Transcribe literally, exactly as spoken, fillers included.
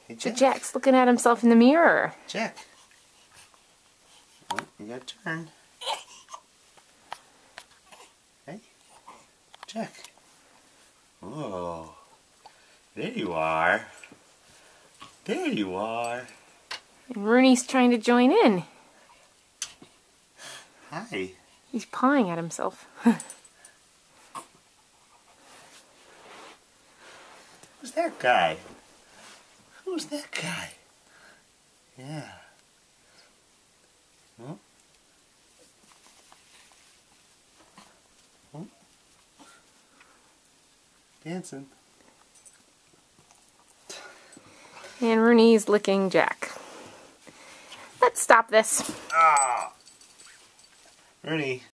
Hey, Jack. But Jack's looking at himself in the mirror. Jack. Oh, you got to turn. Hey, Jack. Oh, there you are. There you are. And Rooney's trying to join in. Hi. He's pawing at himself. Who's that guy? Who's that guy? Yeah. Huh? Huh? Dancing. And Rooney's licking Jack. Let's stop this. Ah! Rooney.